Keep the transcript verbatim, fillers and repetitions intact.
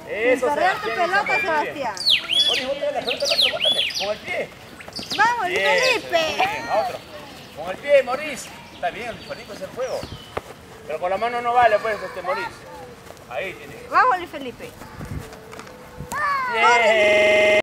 Eso, Correr tu Sebastián. pelota, Muy bien. Sebastián. Boris, bótale la pelota al otro, bótale. Con el pie. Vamos, Luis Bien, Felipe. muy bien, a otro. Con el pie, Maurice. Está bien, Luis Felipe es el juego. Pero con la mano no vale, pues, este Maurice. Ahí tiene. Vamos, Luis Felipe. Bien.